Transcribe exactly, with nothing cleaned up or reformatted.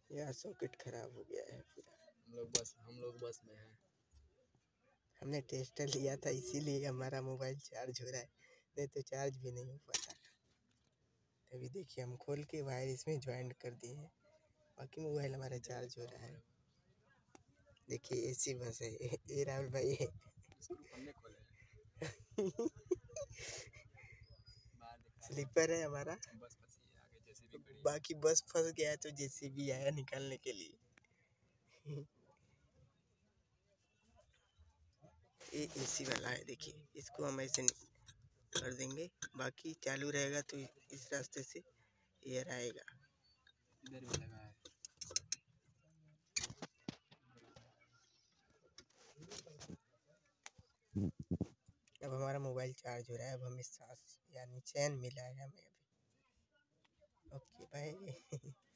यार सॉकेट खराब हो गया है पूरा। हम लोग बस हम लोग बस में हैं। हमने टेस्टर लिया था इसीलिए हमारा मोबाइल चार्ज हो रहा है, नहीं तो चार्ज भी नहीं हो पाता। अभी देखिए हम खोल के वायर इसमें ज्वाइन कर दिए हैं, बाकी मोबाइल हमारा चार्ज हो रहा है। देखिए एसी बस है ये राहुल भाई है। हमने खोले स्लीपर है हमारा। बस फंसी है आगे जेसीबी खड़ी है। बाकी बस फंस गया है तो जेसीबी आया निकालने के लिए। ये एसी वाला है, देखिए इसको हम ऐसे कर देंगे, बाकी चालू रहेगा तो इस रास्ते से एयर आएगा। इधर भी लगा है। अब हमारा मोबाइल चार्ज हो रहा है, अब हमें सांस यानी चैन मिला है हमें अभी। Okay bye.